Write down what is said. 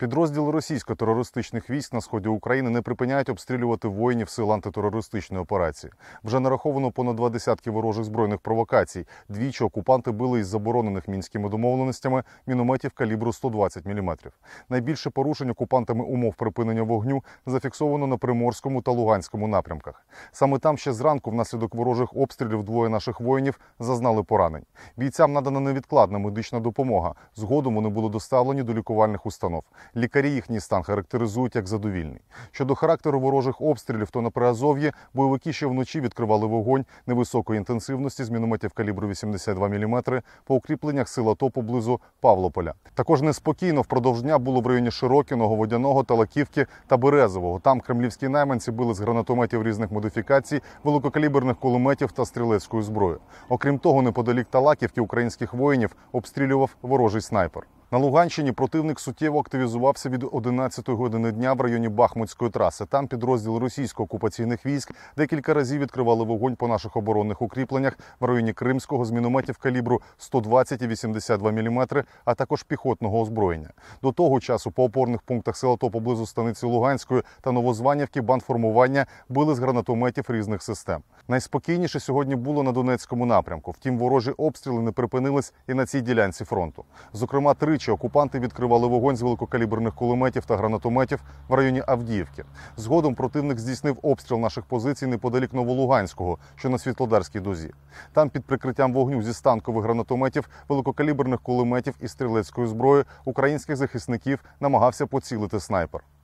Підрозділи російсько-терористичних військ на сході України не припиняють обстрілювати воїнів сил антитерористичної операції. Вже нараховано понад 2 десятки ворожих збройних провокацій. Двічі окупанти били із заборонених мінськими домовленостями мінометів калібру 120 мм. Найбільше порушень окупантами умов припинення вогню зафіксовано на Приморському та Луганському напрямках. Саме там ще зранку внаслідок ворожих обстрілів двоє наших воїнів зазнали поранень. Бійцям надана невідкладна медична допомога. Згодом вони були доставлені до лікувальних установ. Лікарі їхній стан характеризують як задовільний. Щодо характеру ворожих обстрілів, то на Приазов'ї бойовики ще вночі відкривали вогонь невисокої інтенсивності з мінометів калібру 82 мм по укріпленнях сил АТО поблизу Павлополя. Також неспокійно впродовж дня було в районі Широкіного, Водяного, Талаківки та Березового. Там кремлівські найманці били з гранатометів різних модифікацій, великокаліберних кулеметів та стрілецької зброї. Окрім того, неподалік Талаківки українських воїнів обстрілював ворожий снайпер. На Луганщині противник суттєво активізувався від 11-ї години дня в районі Бахмутської траси. Там підрозділи російсько-окупаційних військ декілька разів відкривали вогонь по наших оборонних укріпленнях в районі Кримського з мінометів калібру 120 і 82 мм, а також піхотного озброєння. До того часу по опорних пунктах сил АТО поблизу станиці Луганської та Новозванівки бандформування били з гранатометів різних систем. Найспокійніше сьогодні було на Донецькому напрямку. Втім, ворожі обстріли не припинились і на цій ділянці фронту. Зокрема, тричі окупанти відкривали вогонь з великокаліберних кулеметів та гранатометів в районі Авдіївки. Згодом противник здійснив обстріл наших позицій неподалік Новолуганського, що на Світлодарській дузі. Там під прикриттям вогню зі станкових гранатометів, великокаліберних кулеметів і стрілецької зброї українських захисників намагався поцілити снайпер.